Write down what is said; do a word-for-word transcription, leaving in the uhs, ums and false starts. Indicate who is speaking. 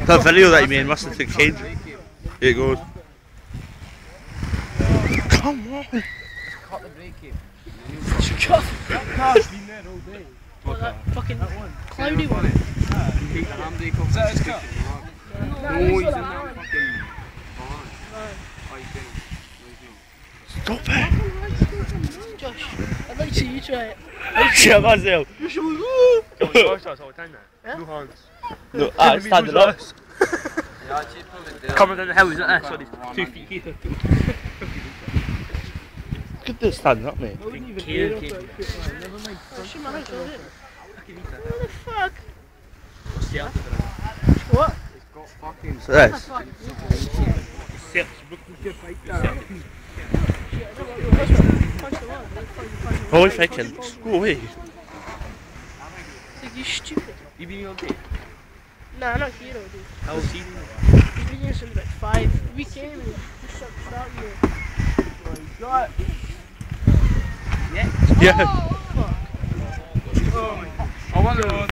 Speaker 1: That video that you made must have taken. Here it goes. Come on!
Speaker 2: Just cut the brake in.
Speaker 3: Cut!
Speaker 2: That car's been there all day.
Speaker 3: What, that fucking
Speaker 2: that one.
Speaker 3: cloudy one?
Speaker 2: You take the handbrake off. Is that his car?
Speaker 3: No,
Speaker 2: No, he's in that fucking barn. Oh, he's doing it.
Speaker 1: Stop it!
Speaker 3: Josh, I'd like to see you try it.
Speaker 1: Shit myself!
Speaker 2: You should go! Josh does all the time now. No hands.
Speaker 1: No, ah, standing up.
Speaker 2: Yeah, actually probably
Speaker 1: Coming down the hill, isn't it? So there's two feet here. Look at this standing up, mate.
Speaker 3: Oh, she might have got it. What the fuck? What?
Speaker 2: It's got fucking...
Speaker 1: So this. Holy fucking, go away.
Speaker 3: You stupid.
Speaker 2: You been here all day?
Speaker 3: Nah, not here all day.
Speaker 2: How old is he?
Speaker 3: He's been here since about five. We came and just shut the out here.
Speaker 2: Oh, he's got it.
Speaker 3: Yeah?
Speaker 1: Yeah.
Speaker 3: Oh, fuck.
Speaker 2: Oh my god. I wonder what...